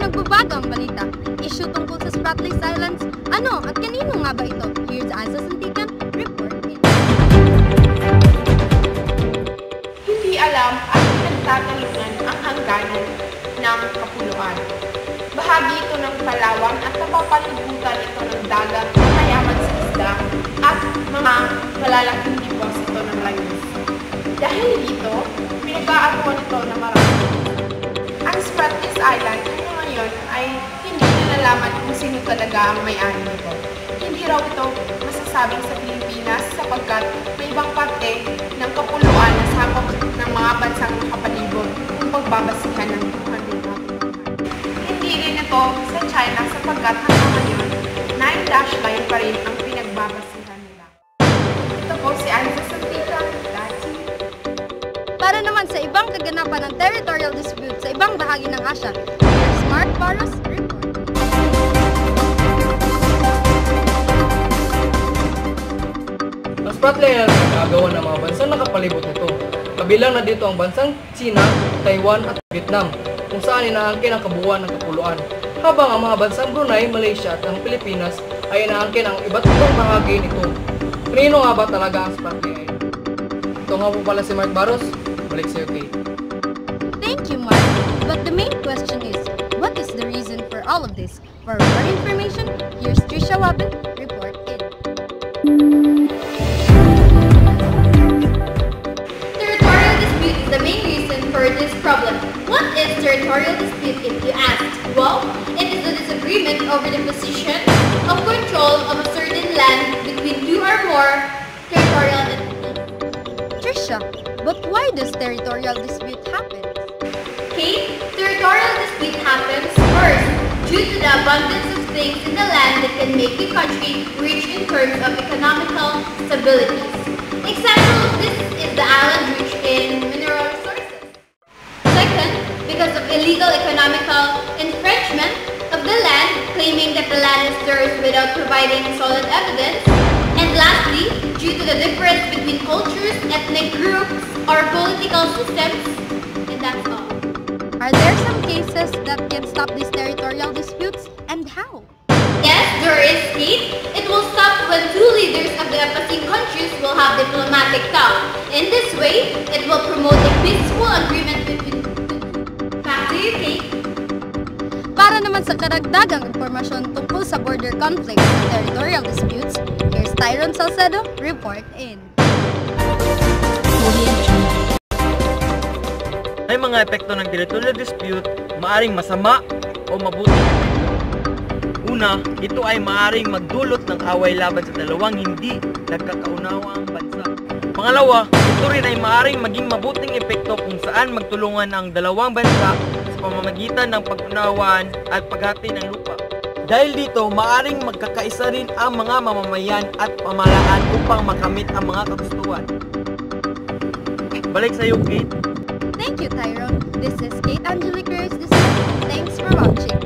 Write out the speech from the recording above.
nagbabago ang balita. Issue tungkol sa Spratly Islands. Ano at kanino nga ba ito? Here's Asa Santikan, report it. Hindi alam at pinagtatanungan ang hangganan ng kapuluan. Bahagi ito ng Palawan at napapalibutan ito ng dagat na mayaman sa isda at mga malalaking deposito ng langis. Dahil dito, pinag-aakuan ito na marami. Ang Spratly Island ngayon ay hindi nalalaman kung sino talaga ang may-ari nito. Hindi raw ito masasabing sa Pilipinas sapagkat may ibang parte ng kapuluan na sakop ng mga bansang kapalibot kung pagbabasihan ng kanilang. Hindi rin ito sa China sapagkat hanggang ngayon, 9-dash line pa rin ang pinagbabasihan nila. Ito po si Asa Santika. Para naman sa ibang kaganapan ng territorial dispute sa ibang bahagi ng Asia, here's Smart Paros report. Ang Spratly ay nagagawa ng mga bansang nakapalibot nito. Kabilang na dito ang bansang China, Taiwan at Vietnam, kung saan inaangkin ang kabuuan ng kapuluan. Habang ang mga bansang Brunei, Malaysia at ang Pilipinas ay inaangkin ang iba't ibang bahagi nito. Kanino nga ba talaga ang Spratly Island? Ito nga po pala si Mark Barros. Balik sa UK. Thank you, Mark. But the main question is, what is the reason for all of this? For more information, here's Trisha Wabin, report it. Territorial dispute is the main reason for this problem. What is territorial dispute if you ask? Well, it is the disagreement over the position of control of a certain land between two or more territorial entities. Trisha, but why does territorial dispute happen? Okay, territorial dispute happens first due to the abundance of things in the land that can make the country rich in terms of economical stability. Example of this is the island rich in mineral resources. Second, because of illegal economical infringement of the land, claiming that the land is theirs without providing solid evidence. And lastly, due to the difference between cultures, ethnic groups, or political systems, and that's all. Are there some cases that can stop these territorial disputes, and how? Yes, there is state. It will stop when two leaders of the opposing countries will have diplomatic talk. In this way, it will promote a peaceful agreement between two. Back to you, Kate. Para naman sa karagdagang impormasyon tungkol sa border conflicts and territorial disputes, here's Tyron Salcedo, report in. May mga epekto ng territorial dispute, maaring masama o mabuti. Una, ito ay maaring magdulot ng away laban sa dalawang hindi nagkakaunawang bansa. Pangalawa, ito rin ay maaring maging mabuting epekto kung saan magtulungan ang dalawang bansa sa pamamagitan ng pag-unawaan at paghati ng lupa. Dahil dito, maaring magkakaisa rin ang mga mamamayan at pamahalaan upang makamit ang mga kagustuhan. Balik sa iyo, Kate. Thank you, Tyrone. This is Kate Angelique Reyes. Thanks for watching.